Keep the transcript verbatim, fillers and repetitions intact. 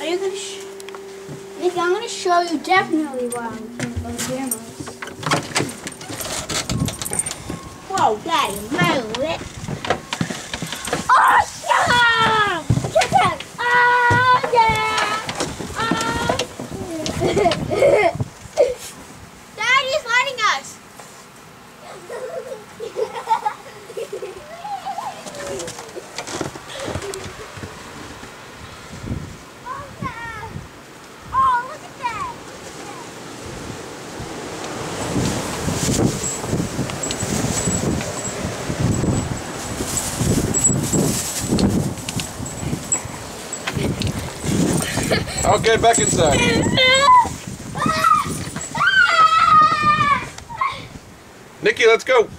you gonna sh Nick, I'm gonna show you definitely why I'm looking at those cameras. Whoa, Daddy, move it. Awesome! Check that! Oh, yeah! Oh. Daddy's letting us. Oh, look at that! Okay, back inside. Nikki, let's go.